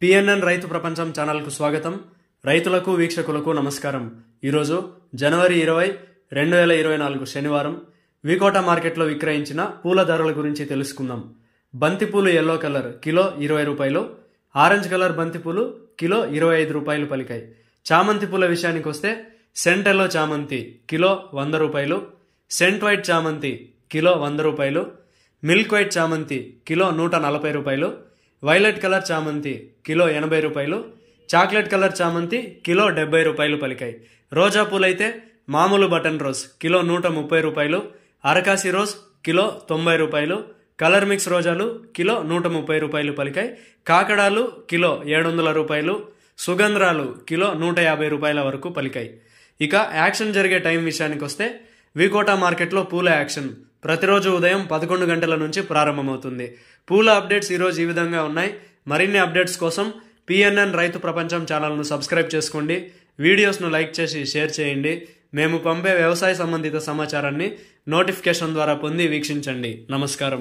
PNN రైతు ప్రపంచం channel కు స్వాగతం. రైతులకు వీక్షకులకు నమస్కారం. ఈరోజు జనవరి 20, 2024 శనివారం వికోట మార్కెట్లో విక్రయించిన పూల ధరల గురించి తెలుసుకుందాం. బంతిపూలు ఎల్లో కలర్ కిలో 20 రూపాయలు, ఆరెంజ్ కలర్ బంతిపూలు కిలో 25 రూపాయలు పలికాయి. చామంతి పూల విషయానికి వస్తే సెంట్ ఎల్లో చామంతి కిలో 100 రూపాయలు, సెంట్ వైట్ చామంతి కిలో 100 రూపాయలు, మిల్క్ వైట్ చామంతి కిలో 140 రూపాయలు, వైలెట్ కలర్ చామంతి కిలో 80 రూపాయలు, చాక్లెట్ కలర్ చామంతి కిలో 70 రూపాయలు పలికాయి. రోజా పూలైతే మామూలు బటన్ రోజ్ కిలో 130 రూపాయలు, అరకాసి రోజ్ కిలో 90 రూపాయలు, కలర్ మిక్స్ రోజాలు కిలో 130 రూపాయలు పలికాయి. కాకడాలు కిలో 700 రూపాయలు, సుగంధ్రాలు కిలో 150 రూపాయల వరకు పలికాయి. ఇక యాక్షన్ జరిగే టైం విషయానికి వస్తే వికోట మార్కెట్లో పూల యాక్షన్ ప్రతిరోజు ఉదయం 11 గంటల నుంచి ప్రారంభమవుతుంది. పూల అప్డేట్స్ ఈరోజు ఈ విధంగా ఉన్నాయి. మరిన్ని అప్డేట్స్ కోసం పిఎన్ఎన్ రైతు ప్రపంచం ఛానల్ను సబ్స్క్రైబ్ చేసుకోండి. వీడియోస్ను లైక్ చేసి షేర్ చేయండి. మేము పంపే వ్యవసాయ సంబంధిత సమాచారాన్ని నోటిఫికేషన్ ద్వారా పొంది వీక్షించండి. నమస్కారం.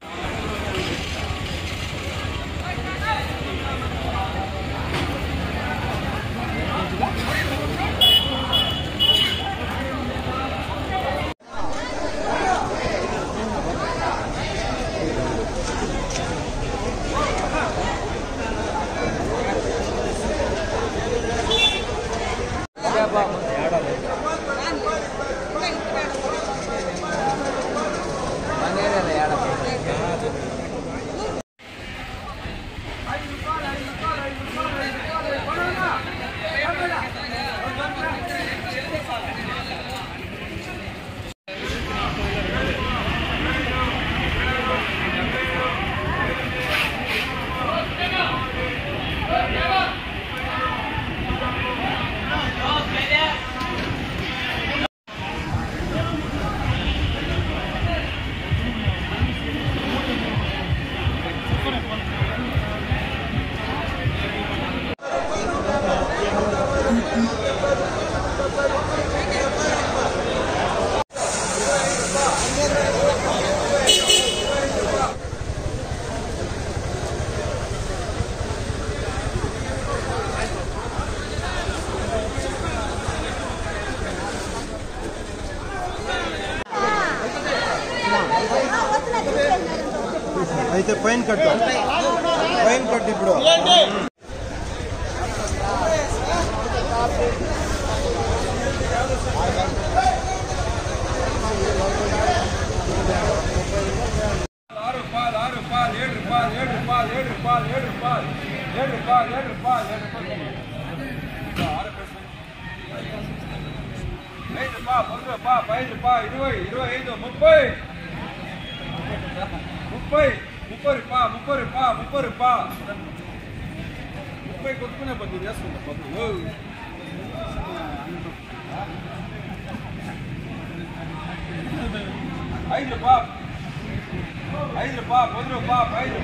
అయితే ఫైన్ కట్టు ఇప్పుడు కొట్టుకునే పద్ధతి చేసుకుంటా పద్ధతి 5 రూపాయలు 10 రూపాయలు 5 రూపాయలు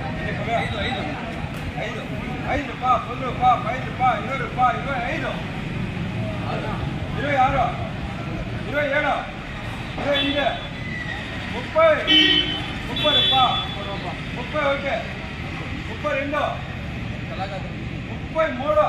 5 రూపాయలు 20 రూపాయలు 25 26 27 28 30 రూపాయలు 31 32 33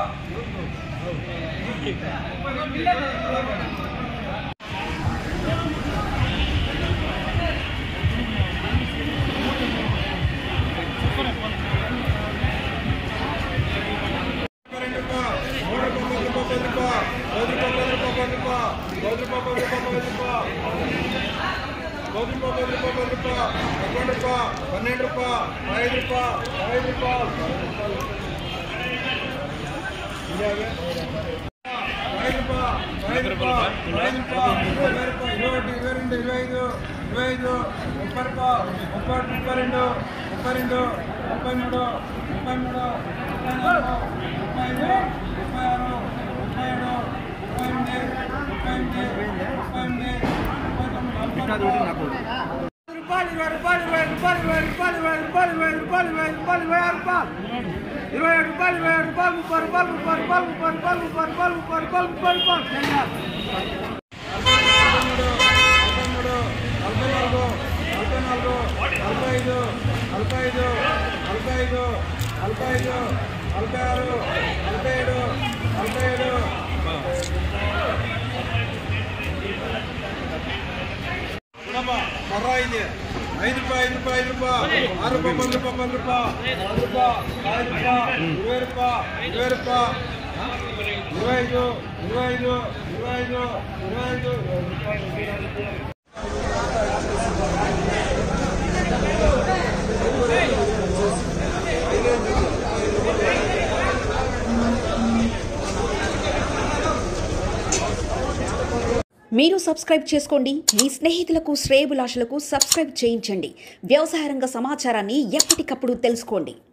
నలభై మొర్రాయింది 5 రూపాయలు 5 రూపాయలు 6 రూపాయలు 10 రూపాయలు 10 రూపాయలు 10 రూపాయలు 20 రూపాయలు 20 రూపాయలు 25 మీరు సబ్స్క్రైబ్ చేసుకోండి, మీ స్నేహితులకు శ్రేయోభిలాషులకు సబ్స్క్రైబ్ చేయించండి. వ్యవసాయ రంగ సమాచారాన్ని ఎప్పటికప్పుడు తెలుసుకోండి.